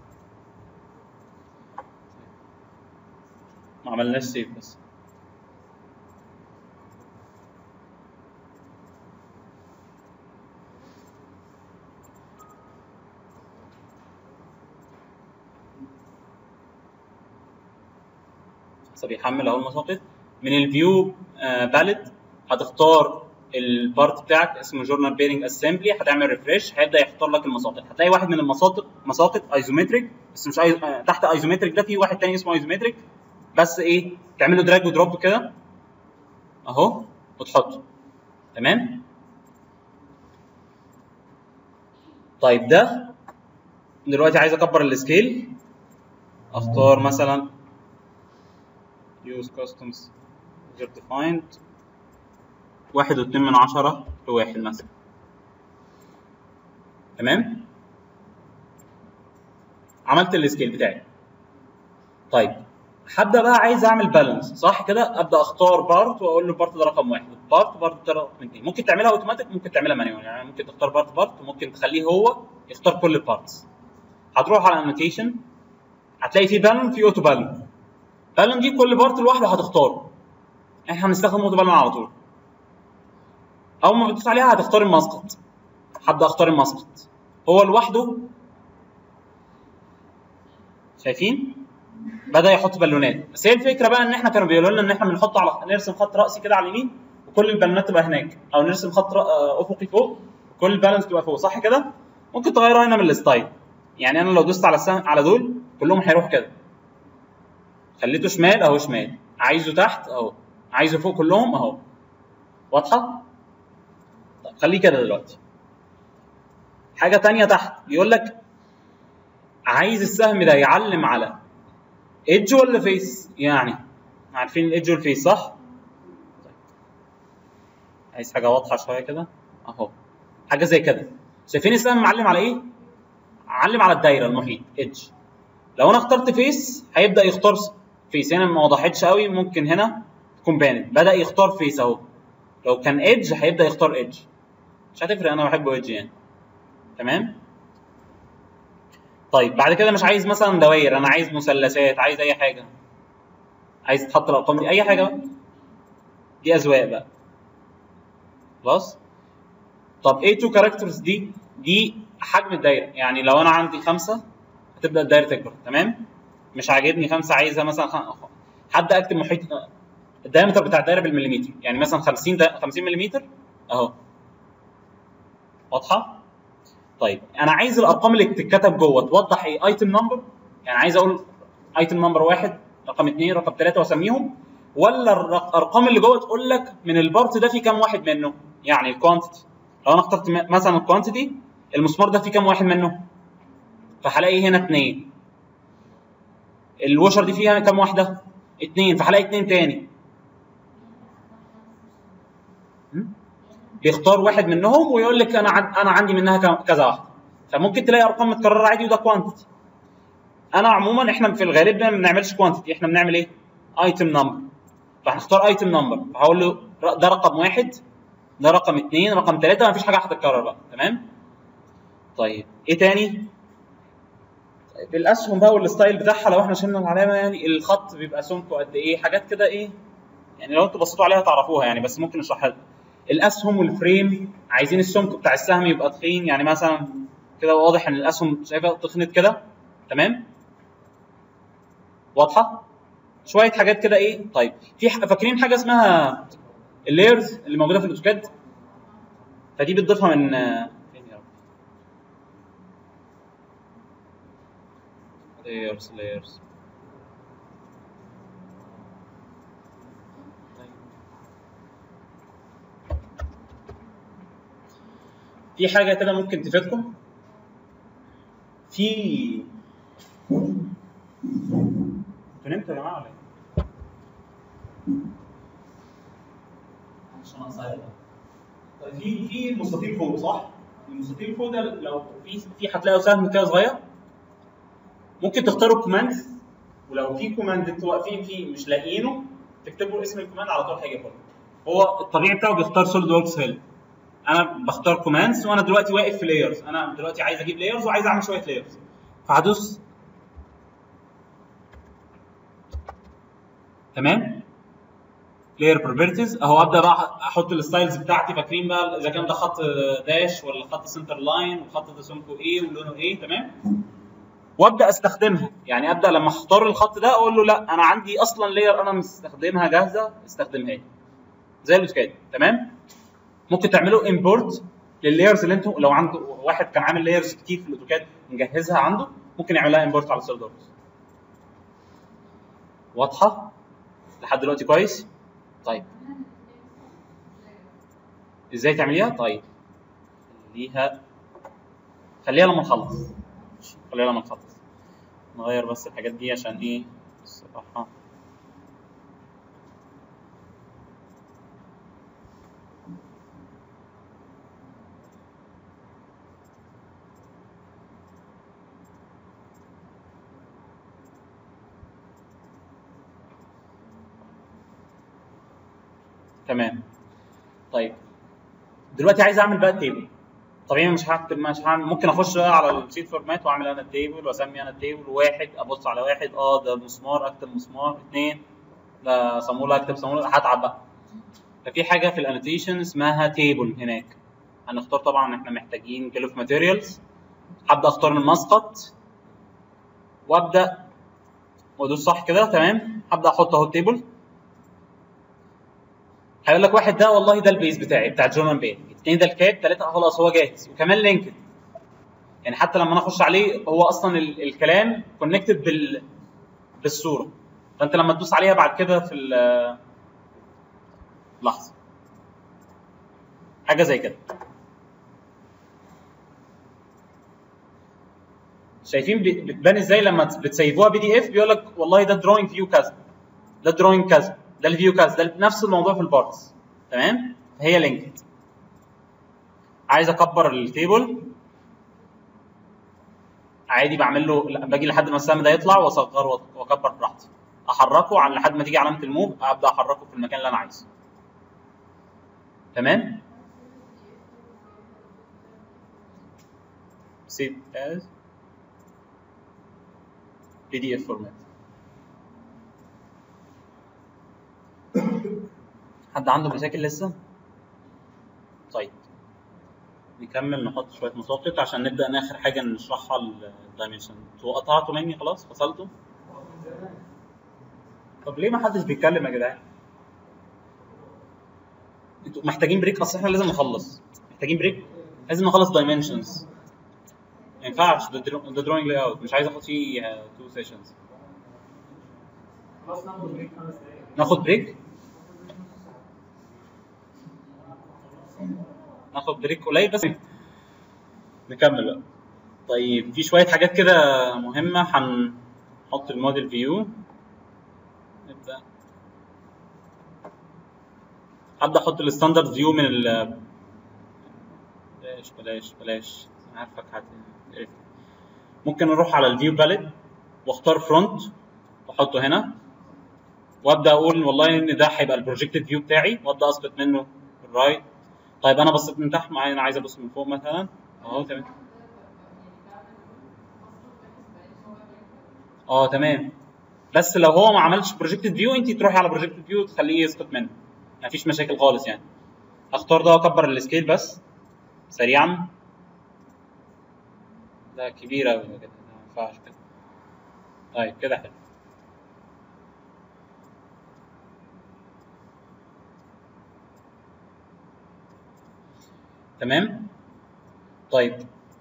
ما عملناش سيف بس. بيحمل اهو المساقط من الفيو باليت. هتختار البارت بتاعك اسمه جورنال بيرنج اسمبلي، هتعمل ريفريش هيبدا يختار لك المساقط. هتلاقي واحد من المساقط مساقط ايزومتريك، بس مش أيز... تحت ايزومتريك ده في واحد تاني اسمه ايزومتريك، بس ايه تعمل له دراج ودروب كده اهو وتحطه. تمام. طيب ده دلوقتي عايز اكبر السكيل، اختار مثلا use customs user defined واحد واتنين من عشرة لواحد مثلا. تمام. عملت السكيل بتاعي. طيب هبدا بقى عايز اعمل بالانس صح كده، ابدا اختار بارت واقول له البارت ده رقم واحد، بارت بارت ده رقم اثنين. ممكن تعملها اوتوماتيك، ممكن تعملها مانيوال، يعني ممكن تختار بارت بارت وممكن تخليه هو يختار كل البارتس. هتروح على انوتيشن هتلاقي في بالون في اوتو بالون. بالون دي كل بارت لوحده هتختاره، احنا هنستخدم اوتو بالون على طول. اول ما بتدوس عليها هتختار المسقط، هبدا اختار المسقط هو لوحده. شايفين بدا يحط بالونات، بس هي الفكره بقى ان احنا كانوا بيقولوا لنا ان احنا بنحط على نرسم خط راسي كده على اليمين وكل البالونات تبقى هناك، او نرسم خط افقي فوق وكل البالونز تبقى فوق صح كده. ممكن تغيرها هنا من الستايل، يعني انا لو دوست على السهم على دول كلهم هيروحوا كده، خليته شمال اهو شمال، عايزه تحت اهو، عايزه فوق كلهم اهو. واضحه؟ طيب خليه كده دلوقتي. حاجه ثانيه تحت بيقول لك عايز السهم ده يعلم على ايدج ولا فيس، يعني عارفين الايدج والفيس صح؟ طيب. عايز حاجه واضحه شويه كده اهو، حاجه زي كده. شايفين السهم معلم على ايه؟ علم على الدايره المحيط ايدج. لو انا اخترت فيس هيبدا يختار فيس، هنا ما وضحتش قوي، ممكن هنا تكون بانت، بدا يختار فيس اهو. لو كان ايدج هيبدا يختار ايدج، مش هتفرق، انا بحبه ايدج يعني. تمام. طيب بعد كده مش عايز مثلا دواير، انا عايز مثلثات، عايز اي حاجه، عايز تحط الارقام دي اي حاجه بقى، دي اذواق بقى. خلاص. طب ايه تو كاركترز دي؟ دي حجم الدايره، يعني لو انا عندي خمسه هتبدا الدايره تكبر. تمام. مش عاجبني خمسه، عايزها مثلا خ... هبدا اكتب محيط الدايمتر بتاع الدايره بالمليمتر، يعني مثلا خمسين دا... خمسين مليمتر اهو. واضحه؟ طيب انا عايز الارقام اللي بتتكتب جوه توضح ايه؟ ايتم نمبر، يعني عايز اقول ايتم نمبر واحد، رقم اثنين، رقم ثلاثه واسميهم، ولا الارقام اللي جوه تقول لك من البارت ده في كام واحد منه؟ يعني الكوانتيتي. لو انا اخترت مثلا الكوانتيتي، المسمار ده في كام واحد منه؟ فهلاقي هنا اثنين. الوشر دي فيها كام واحده؟ اثنين، فهلاقي اثنين تاني. بيختار واحد منهم ويقول لك انا انا عندي منها كذا واحده. فممكن تلاقي ارقام متكرره عادي وده كوانتيتي. انا عموما احنا في الغالب ما بنعملش كوانتيتي، احنا بنعمل ايه؟ ايتم نمبر. فهنختار ايتم نمبر، فهقول له ده رقم واحد، ده رقم اثنين، رقم ثلاثه، مفيش حاجه هتتكرر بقى. تمام؟ طيب ايه تاني؟ طيب الاسهم بقى والستايل بتاعها، لو احنا شلنا العلامه يعني الخط بيبقى سمكه قد ايه، حاجات كده ايه؟ يعني لو انتوا بصيتوا عليها تعرفوها يعني، بس ممكن اشرحها لكم. الاسهم والفريم عايزين السمك بتاع السهم يبقى تخين، يعني مثلا كده واضح ان الاسهم شايفها تخنت كده. تمام؟ واضحه؟ شويه حاجات كده ايه. طيب في فاكرين حاجه اسمها اللايرز اللي موجوده في الاوتوكاد؟ فدي بتضيفها من فين يا رب؟ لايرز لايرز. في حاجه كده ممكن تفيدكم. في انتوا نمتوا يا جماعه ولا ايه؟ عشان اقصر. طيب في في مستطيل فوق صح؟ المستطيل فوق ده لو في في هتلاقوا سهم كده صغير، ممكن تختاروا كوماند، ولو في كوماند انتوا واقفين فيه مش لاقيينه تكتبوا اسم الكوماند على طول هيجي فوق. هو الطبيعي بتاعه بيختار سوليد وركس هيل. انا بختار كوماندز وانا دلوقتي واقف في لايرز، انا دلوقتي عايز اجيب لايرز وعايز اعمل شويه لايرز، فهدوس تمام لاير بروبرتيز اهو. ابدا بقى احط الستايلز بتاعتي. فاكرين بقى اذا كان ده خط داش ولا خط سنتر لاين والخط ده سمكه ايه ولونه ايه. تمام. وابدا استخدمها، يعني ابدا لما اختار الخط ده اقول له لا انا عندي اصلا لاير انا مستخدمها جاهزه استخدمها لي زي الاوتوكاد. تمام. ممكن تعملوا امبورت لللايرز اللي انتوا لو عنده واحد كان عامل لايرز كتير في الاوتوكاد مجهزها عنده ممكن يعملها امبورت على سوليد وركس. واضحه لحد دلوقتي كويس؟ طيب ازاي تعمليها؟ طيب خليها خليها لما نخلص خليها لما نخلص نغير بس الحاجات دي عشان ايه الصراحه. تمام. طيب دلوقتي عايز اعمل بقى التيبل. طبيعي مش هكتب مش هعمل ممكن اخش بقى على الشيت فورمات واعمل انا التيبل واسمي انا التيبل واحد ابص على واحد اه ده مسمار اكتب مسمار اثنين ده صاموله اكتب صاموله هتعب بقى. ففي حاجه في الانوتيشن اسمها تيبل هناك. هنختار طبعا احنا محتاجين كيلو في ماتيريالز. هبدا اختار المسقط وابدا وادوس صح كده تمام. هبدا احط اهو التيبل. هيقول لك واحد ده والله ده البيز بتاعي بتاع الجورنال بين، اثنين ده الكاب، ثلاثه خلاص هو جاهز وكمان لينكد. يعني حتى لما انا اخش عليه هو اصلا ال الكلام كونكتد بال بالصوره. فانت لما تدوس عليها بعد كده في لحظه حاجه زي كده. شايفين بتبان ازاي لما بتسيبوها بي دي اف بيقول لك والله ده دروينج فيو كذا ده دروينج كذا ده الفيو كذا ده نفس الموضوع في البارتس تمام. هي لينكد. عايز اكبر التيبل عادي بعمل له باجي لحد ما السهم ده يطلع واصغره واكبر براحتي. احركه على لحد ما تيجي علامه الموف ابدا احركه في المكان اللي انا عايزه. تمام. save as بي دي اف فورمات. حد عنده مشاكل لسه؟ طيب نكمل نحط شويه مساقط عشان نبدا اخر حاجه نشرحها الدايمنشن. انتوا قطعتوا مني خلاص فصلتوا؟ طب ليه ما حدش بيتكلم يا جدعان؟ انتوا محتاجين بريك؟ اصل احنا لازم نخلص. محتاجين بريك؟ لازم نخلص دايمنشنز. ما ينفعش ده دروينج لاي اوت مش عايز اخد فيه تو سيشنز. خلاص ناخد بريك خمس دقايق. ناخد بريك؟ ناخد بريك قليل بس نكمل بقى. طيب في شويه حاجات كده مهمه. هنحط الموديل فيو. نبدا هبدا احط الستاندرد فيو من ال بلاش بلاش بلاش انا عارفك هت ممكن اروح على الفيو باليت واختار فرونت واحطه هنا وابدا اقول والله ان ده هيبقى البروجكتد فيو بتاعي وابدا اسقط منه الرايت. طيب انا بصيت من تحت معايا انا عايز ابص من فوق مثلا اهو تمام. اه تمام. بس لو هو ما عملش بروجكتد فيو انت تروحي على بروجكتد فيو تخليه يسقط منه مفيش مشاكل خالص يعني. اختار ده واكبر السكيل بس سريعا. ده كبير قوي كده ما ينفعش كده. طيب كده حلو. تمام. طيب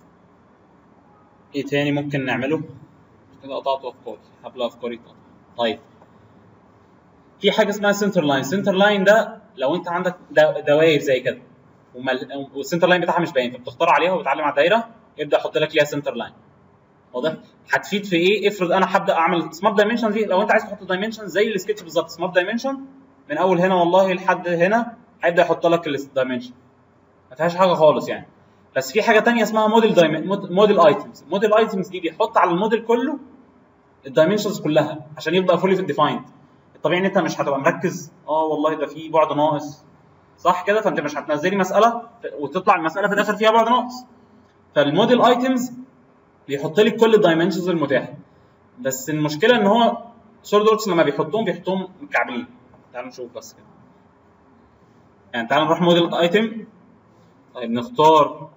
ايه تاني ممكن نعمله؟ كده قطعت افكاري حبل افكاري طبعا. طيب في حاجه اسمها سنتر لاين. سنتر لاين ده لو انت عندك دواير زي كده والسنتر لاين بتاعها مش باين فبتختار عليها وبتعلم على الدايره يبدا يحط لك ليها سنتر لاين. واضح؟ هتفيد في ايه؟ افرض انا هبدا اعمل سمارت دايمنشن دي لو انت عايز تحط دايمنشن زي السكتش بالظبط سمارت دايمنشن من اول هنا والله لحد هنا هيبدا يحط لك الدايمنشن ما فيهاش حاجه خالص يعني. بس في حاجه ثانيه اسمها موديل دايمن موديل ايتمز. موديل ايتمز دي بيحط على الموديل كله الدايمنشنز كلها عشان يبقى فولي ديفايند. الطبيعي ان انت مش هتبقى مركز اه والله ده في بعد ناقص صح كده فانت مش هتنزلي مساله وتطلع المساله في الاخر فيها بعد ناقص. فالموديل ايتمز بيحط لك كل الدايمنشنز المتاحه. بس المشكله ان هو سوليد وركس لما بيحطهم بيحطهم مكعبلين. تعالوا نشوف بس كده. يعني تعالوا نروح موديل ايتم. طيب نختار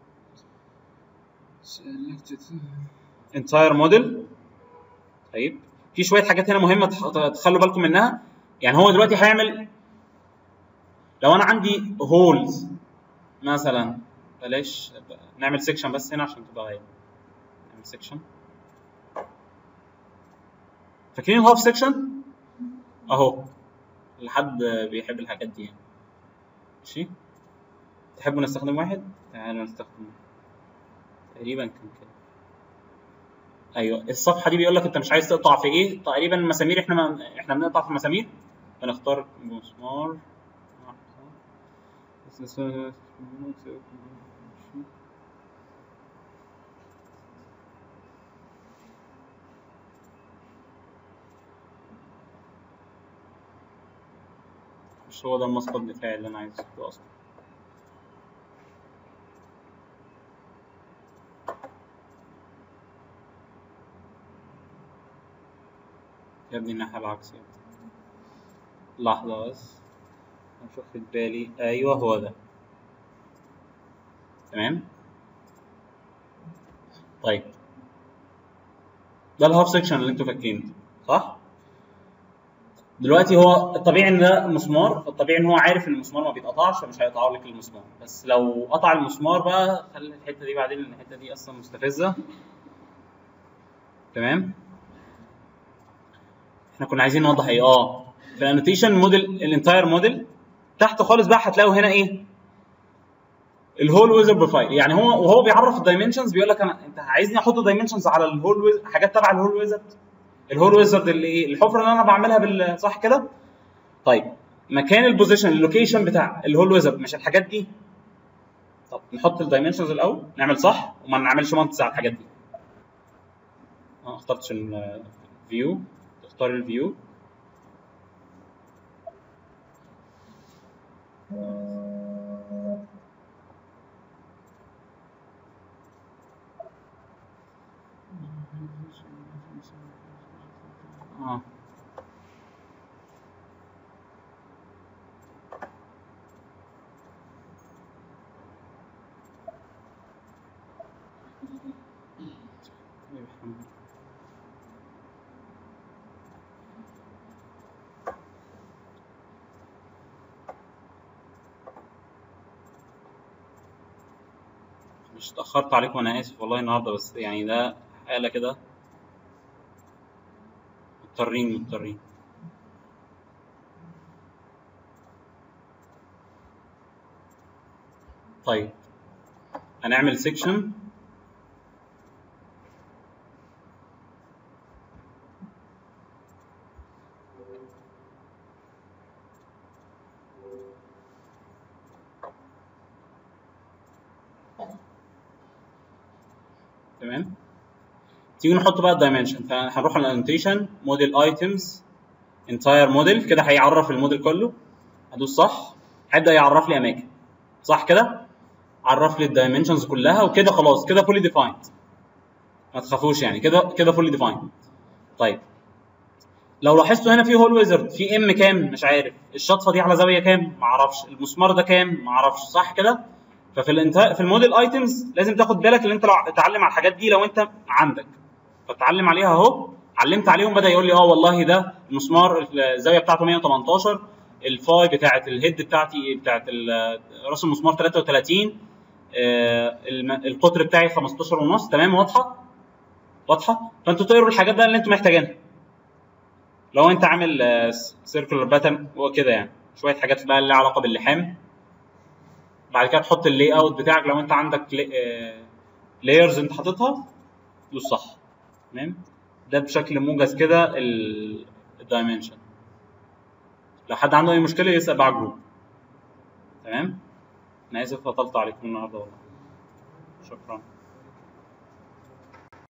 entire model. طيب في شويه حاجات هنا مهمه تخلوا بالكم منها. يعني هو دلوقتي هيعمل لو انا عندي هولز مثلا بلاش نعمل سيكشن بس هنا عشان تبقى هي. نعمل سيكشن. فاكرين الهاف سيكشن اهو، لحد بيحب الحاجات دي يعني. ماشي، تحبوا نستخدم واحد؟ تعالوا نستخدم تقريبا كان كده. ايوه الصفحه دي بيقول لك انت مش عايز تقطع في ايه تقريبا المسامير. احنا ما احنا بنقطع في المسامير، فنختار مسمار. مش هو ده المسقط بتاعي اللي انا عايزه اصلا. يا ابني الناحية العكسية. لحظة بس نشوف في بالي. ايوه هو ده. تمام. طيب ده الهاف سيكشن اللي انتوا فاكرينه صح؟ دلوقتي هو الطبيعي ان ده مسمار، فالطبيعي ان هو عارف ان المسمار ما بيتقطعش فمش هيقطعوا لك المسمار. بس لو قطع المسمار بقى خلي الحته دي بعدين، لان الحته دي اصلا مستفزه. تمام. احنا كنا عايزين نوضح ايه؟ اه في الانوتيشن موديل الانتاير موديل تحت خالص بقى هتلاقوا هنا ايه؟ الهول ويزر بروفايل. يعني هو وهو بيعرف الدايمنشنز بيقول لك انا انت عايزني احط دايمنشنز على الهول ويزر، حاجات تبع الهول ويزر. الهول ويزر اللي ايه؟ الحفره اللي انا بعملها بال صح كده؟ طيب مكان البوزيشن اللوكيشن بتاع الهول ويزر مش الحاجات دي. طب نحط الدايمنشنز الاول نعمل صح وما نعملش مانتس على الحاجات دي. اه ما اخترتش الفيو، تختار الفيو. اه مش اتأخرت عليكم انا اسف والله النهارده، بس يعني ده حالة كده مضطرين مضطرين. طيب هنعمل سيكشن. تمام. تيجي نحط بقى الدايمنشن. فهنروح على الانوتيشن موديل ايتمز انتاير موديل كده، هيعرف الموديل كله. هدوس صح هيبدا يعرف لي اماكن صح كده، عرف لي الدايمنشنز كلها وكده خلاص كده فولي ديفايند. ما تخافوش يعني كده كده فولي ديفايند. طيب لو لاحظتوا هنا في هول ويزرد في ام كام مش عارف، الشطفه دي على زاويه كام ما اعرفش، المسمار ده كام ما اعرفش صح كده. ففي الانت... في الموديل ايتمز لازم تاخد بالك ان انت لو تتعلم على الحاجات دي لو انت عندك، فتعلم عليها اهو. علمت عليهم بدا يقول لي اه والله ده المسمار الزاويه بتاعته مية وتمنتاشر، الفاي بتاعه الهيد بتاعتي بتاعه راس المسمار تلاتة وتلاتين، آه القطر بتاعي خمستاشر ونص. تمام واضحه واضحه. فانتوا تقروا الحاجات بقى اللي انتوا محتاجينها لو انت عامل سيركلر باترن وكده يعني، شويه حاجات بقى اللي لها علاقه باللحام. بعد كده تحط اللاي اوت بتاعك لو انت عندك لايرز انت حاططها دوس صح. تمام. ده بشكل موجز كده الدايمنشن. لو حد عنده اي مشكله يسال بقى على الجروب. تمام. انا اسف فطلت عليكم النهارده والله. شكرا.